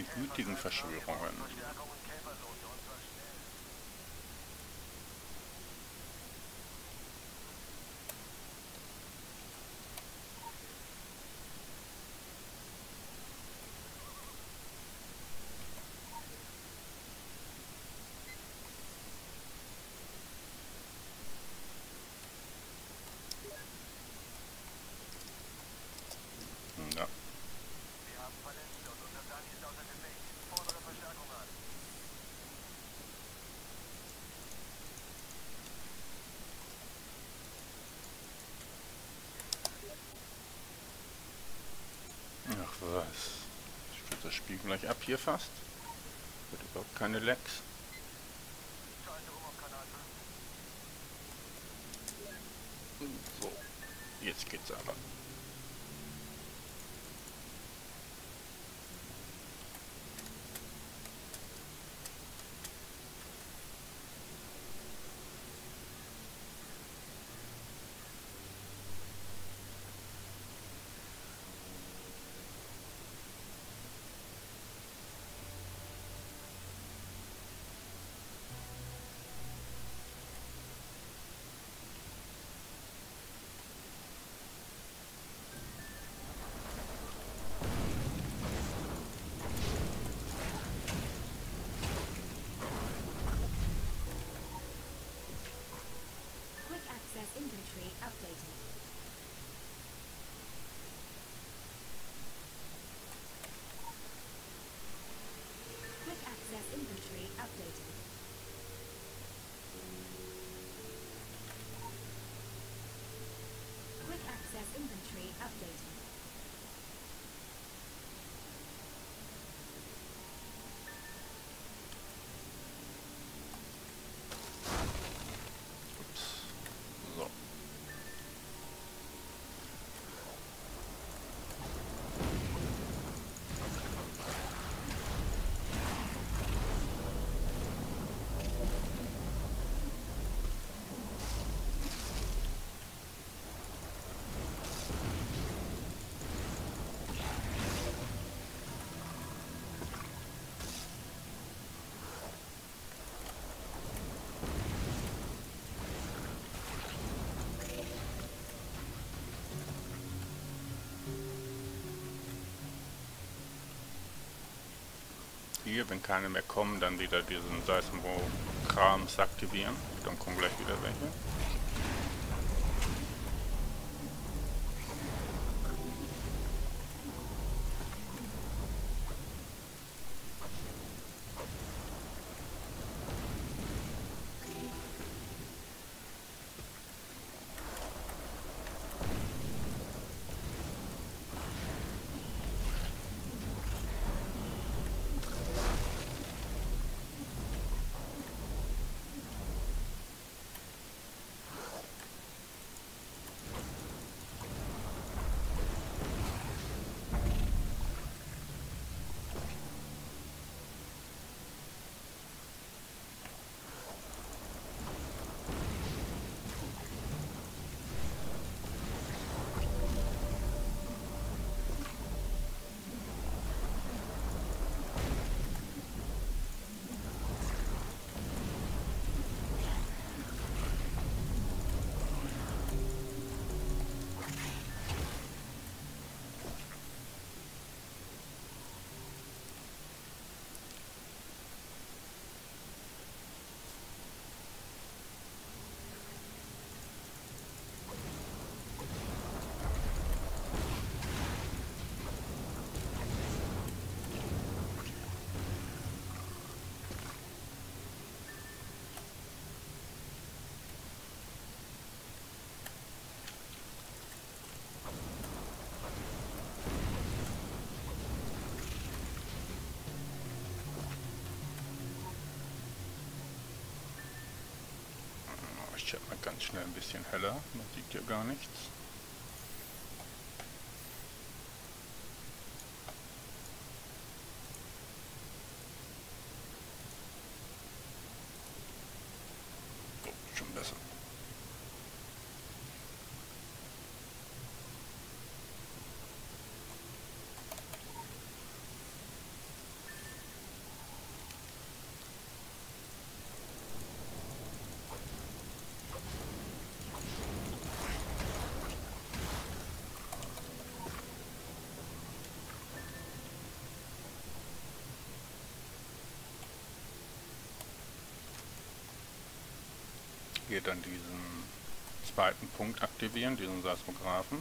die gütigen Verschwörungen. Ja. Ach was. Stürzt das Spiel gleich ab hier fast? Wird überhaupt keine Lags. So, jetzt geht's aber. Quick access inventory updated. Quick access inventory updated. Quick access inventory updated. Ups. So. Hier, wenn keine mehr kommen, dann wieder diesen Seismo-Krams aktivieren. Dann kommen gleich wieder welche. Ich schalte mal ganz schnell ein bisschen heller, man sieht ja gar nichts. So, schon besser. hier dann diesen zweiten Punkt aktivieren, diesen Seismographen.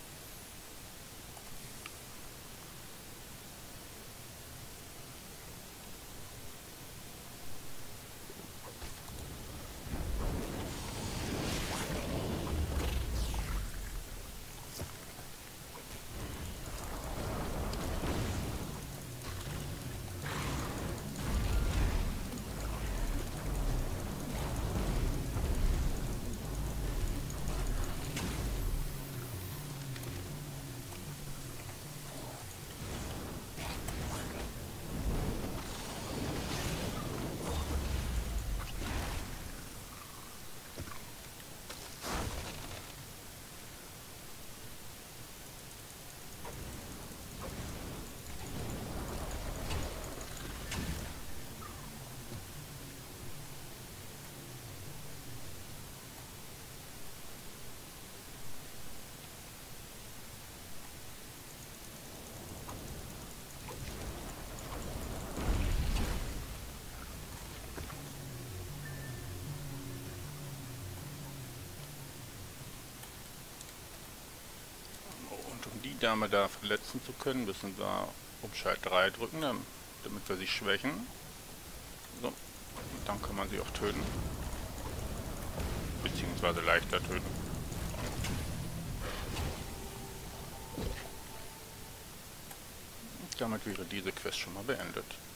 Und um die Dame da verletzen zu können, müssen wir Umschalt 3 drücken, damit wir sie schwächen. So, und dann kann man sie auch töten. Beziehungsweise leichter töten. Und damit wäre diese Quest schon mal beendet.